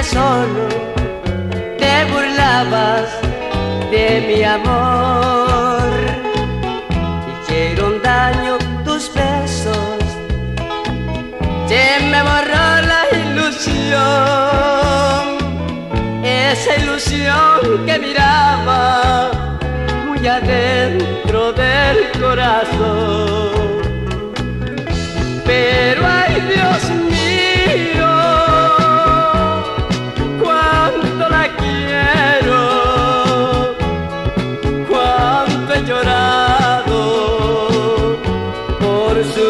solo te burlabas de mi amor. Hicieron daño tus besos, se me borró la ilusión, esa ilusión que miraba muy adentro del corazón. Pero ay, Dios mío, cuánto la quiero, cuánto he llorado por su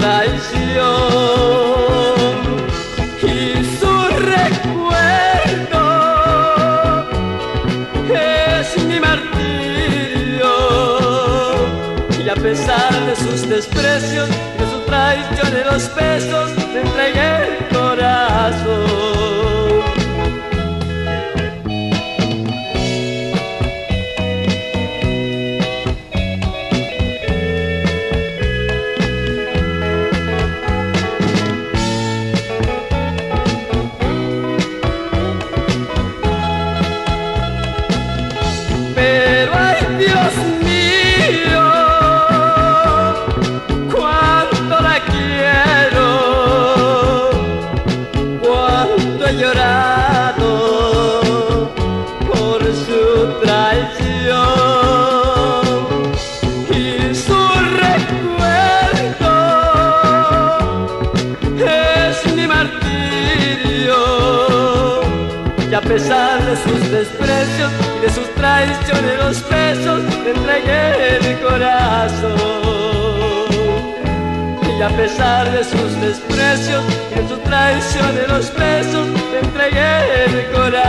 traición, y su recuerdo es mi martirio, y a pesar de sus desprecios, de su traición y los besos, te entregué el corazón. Pero ay, Dios mío, cuánto la quiero, cuánto he llorado por su traición, y su recuerdo es mi martirio, y a pesar de sus desprecios y de sus traiciones, los besos, te entregué el corazón. Y a pesar de sus desprecios y de sus traiciones, los besos, te entregué el corazón.